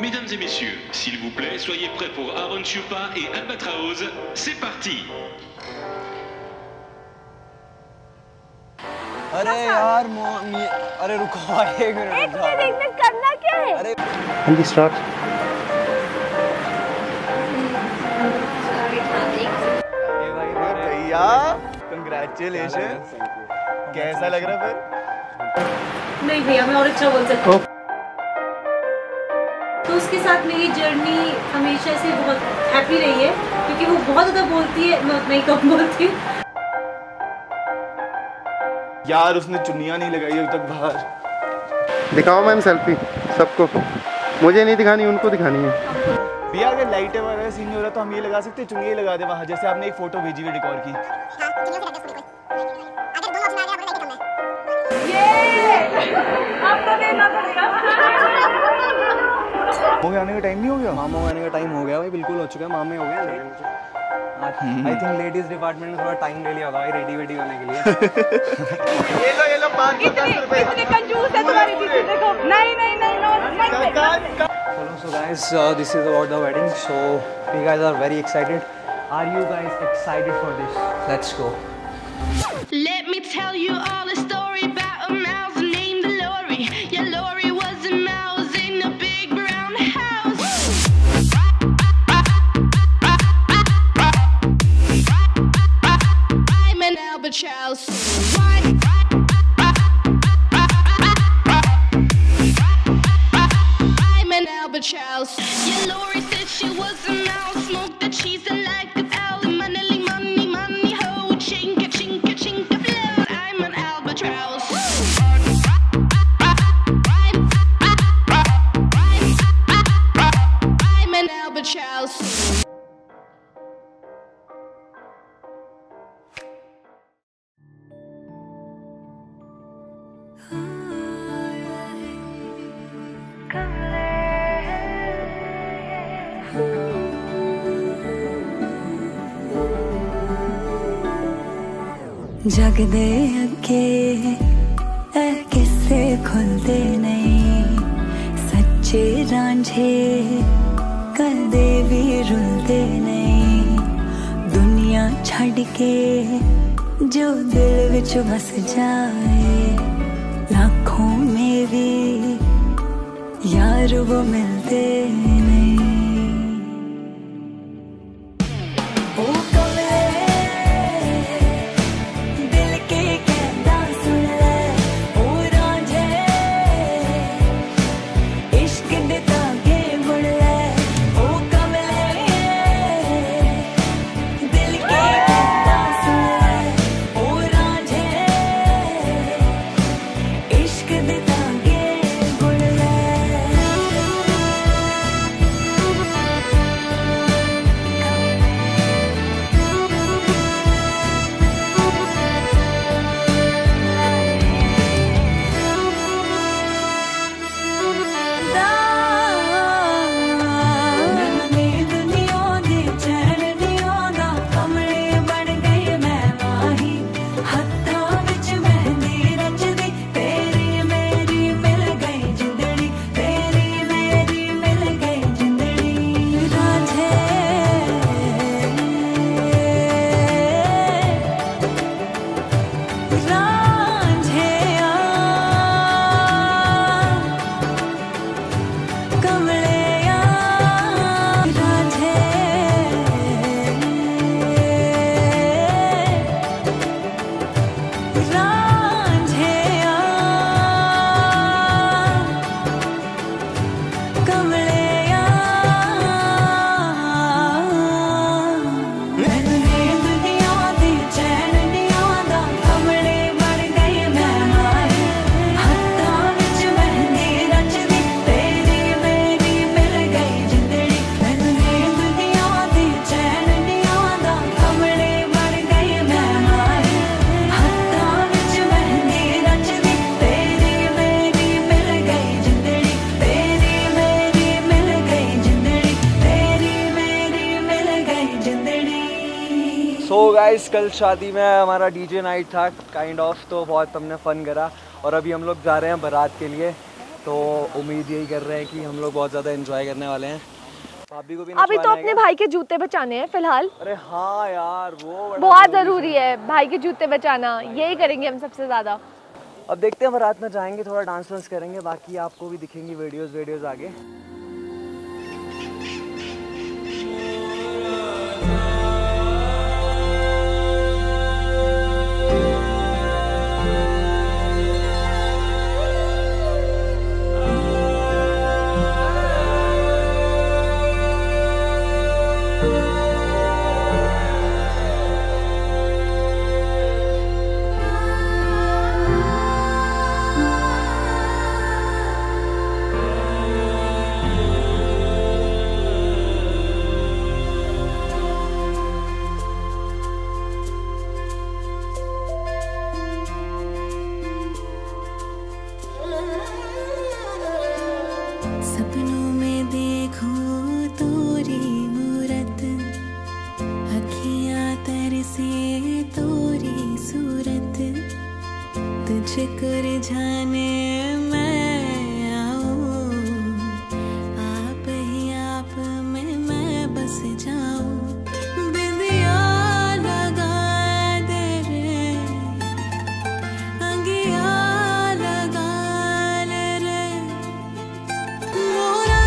Mesdames et messieurs, s'il vous plaît, soyez prêts pour Aaron Chupa et Albatraoz. C'est parti! अरे यार अरे रुको एक मिनट करना क्या है? अरे जल्दी स्टार्ट। भैया कंग्रेचुलेशन। कैसा लग रहा फिर? नहीं भैया मैं और अच्छा बोल सकती हूँ। तो उसके साथ मेरी जर्नी हमेशा से बहुत हैप्पी रही है क्योंकि वो बहुत ज़्यादा बोलती है, मैं उतना ही कम बोलती हूँ। यार उसने चुन्नियाँ नहीं लगाई अभी तक बाहर। दिखाओ मैम सेल्फी सबको, मुझे नहीं दिखानी, उनको दिखानी है। भैया अगर लाइटें वगैरह सीन नहीं हो रहा तो हम ये लगा सकते हैं, चुन्नी लगा दे वहाँ, जैसे आपने एक फोटो भेजी हुई डेकोर की। मामू आने का टाइम नहीं हो गया? मामू आने का टाइम हो गया भाई, बिल्कुल हो चुका है। मामे हो गए आई थिंक लेडीज डिपार्टमेंट में थोड़ा टाइम ले लिया होगा भाई रेडी वेडी होने के लिए। ये लो 510 रुपए। इतने कंजूस है तुम्हारी दीदी, देखो। नहीं So guys, this is about the wedding. So you guys are very excited. Are you guys excited for this? Let's go. Let me tell you all a story about a mouse named Lori. Yeah, Lori was a mouse in a big brown house. I'm an albatross. I'm an albatross. Yeah, Lori said she was a mouse, smoked the cheese and liked it all. Money, money, money, ho, chinka, chinka, chinka, flow. I'm an albatross. I'm an albatross. जगदे अगे ए किस्से खुलते नहीं, सच्चे रांझे कदे भी रुलते नहीं। दुनिया छड़ के जो दिल विच बस जाए, लाखों में भी यार वो मिलते नहीं। सो गाइस कल शादी में हमारा डीजे नाइट था काइंड ऑफ, तो बहुत हमने फ़न करा और अभी हम लोग जा रहे हैं बारात के लिए। तो उम्मीद यही कर रहे हैं कि हम लोग बहुत ज़्यादा एंजॉय करने वाले हैं। भाभी को भी अभी तो अपने भाई के जूते बचाने हैं फिलहाल। अरे हाँ यार, वो बहुत ज़रूरी है भाई के जूते बचाना, यही करेंगे हम सबसे ज़्यादा। अब देखते हैं, हम रात में जाएंगे, थोड़ा डांस वांस करेंगे, बाकी आपको भी दिखेंगी वीडियोस आगे। सपनों में देखो तोरी मूरत, अखियाँ तरसे तोरी सूरत, तुझको रिझाने मैं आऊँ, आप ही आप में मैं बस जाऊँ। बिंदिया लगा दे रे, अंगिया लगा ले रे, मोरा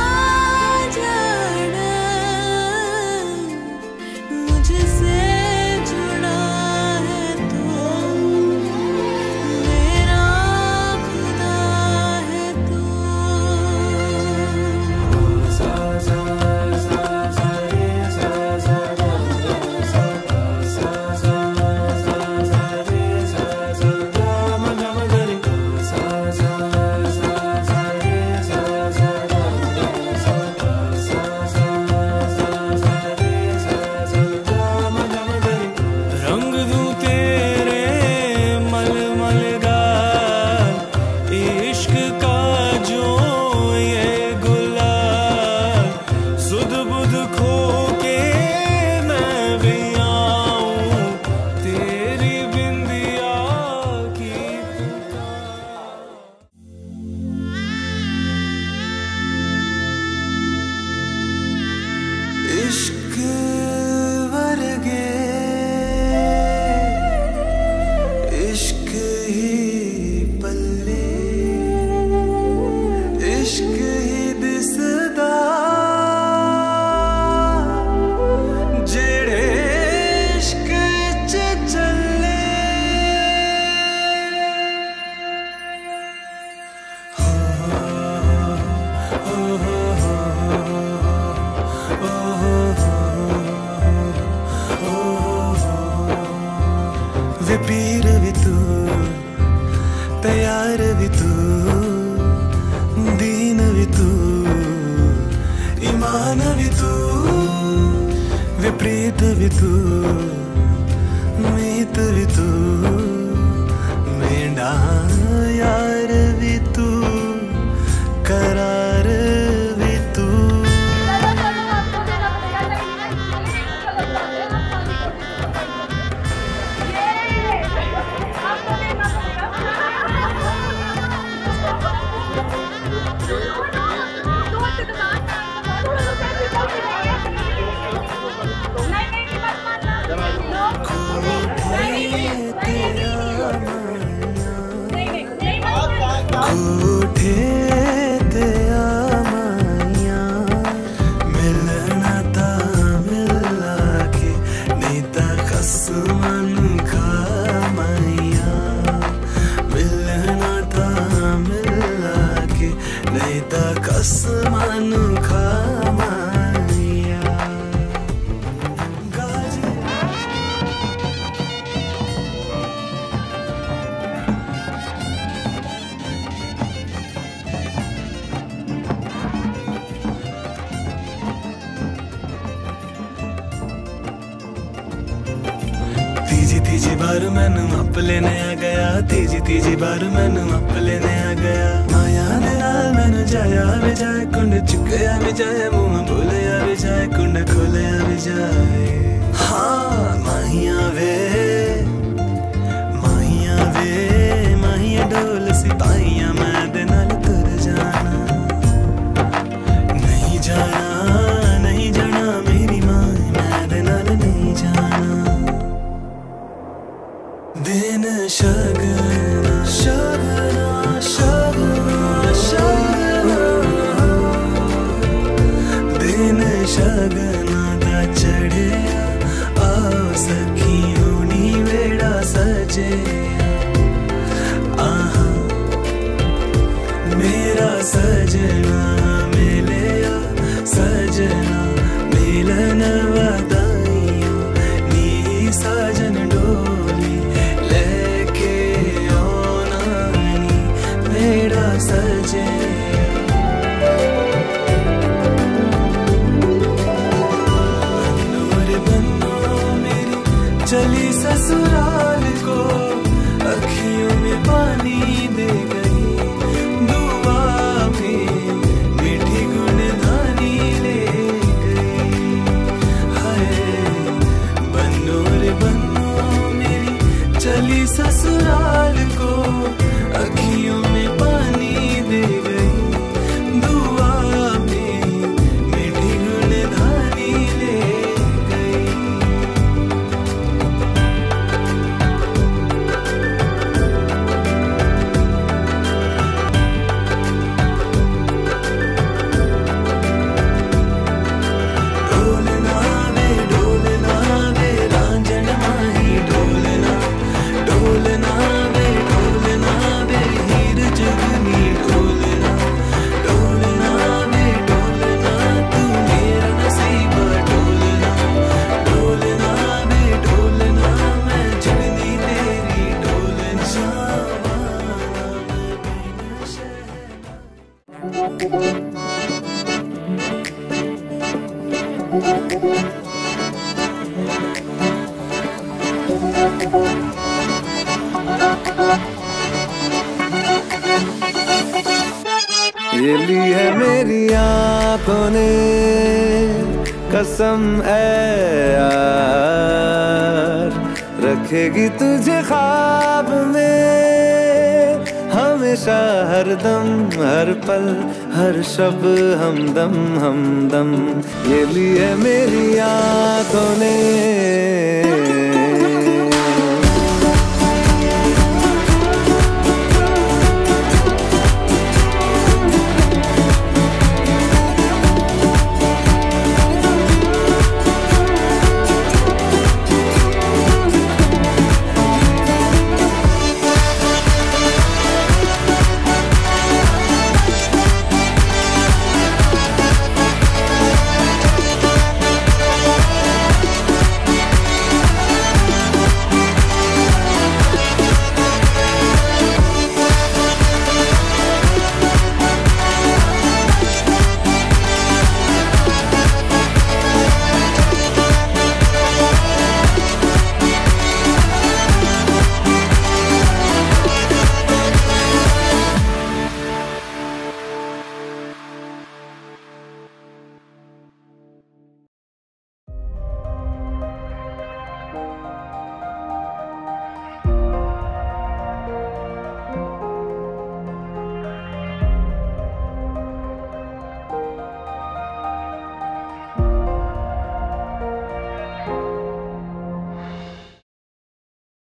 साजना मुझसे जुड़ा है तू, मेरा खुदा है तू। रंग दूं तेरे मलमल गाल, इश्क का जो ये गुलाल, सुध बुध खो के मैं भी आऊं, तेरी बिंदिया की इश्क वर्गे इश्क ही पल्ले, इश्क ही दिसदा जेड़े इश्क च चले। वे पीर भी तू, तैयार भी तू, दीन भी तू, ईमान भी तू, वे प्रीत भी तू, मीत भी तू, मेरा यार भी तू, करार भी तू। कोठे ते आमाइया, मिलना ता मिला के, नहीं ता खसमन खामाइया, मिलना ता मिला के, नहीं ता खसमन खामाइया। गाजी तीजी बार मैनू अप लेने आ गया, तीजी बार मैनू अप लेने आ गया। माया दे नाल मैनू जाया भी जाए, कुंड चुकया भी जाए, मुंह बोलिया भी जाए, कुंड खोलिया भी जाए। हाँ माहिया वे माहिया डोल सिपाहिया मैं दे नाल तुर गगना दा चढ़िया आओ सखी होनी वेड़ा सजे आहा मेरा सजना मिलिया सजना मिलन वदाइयो नी साजन डोली लेके आना नी मेरा सजे चली ससुराल को अखियों में पानी दे गई दुआ में मीठी गुणधानी ले गई हाय बन्नो रे बन्नो मेरी चली ससुराल को अखियों में पानी दे गई दुआ में मीठी गुणधानी ले ये ली है मेरी आंखों ने कसम है यार रखेगी तुझे ख्वाब में हमेशा हर दम हर पल हर शब हमदम हमदम ये ली है मेरी आंखों ने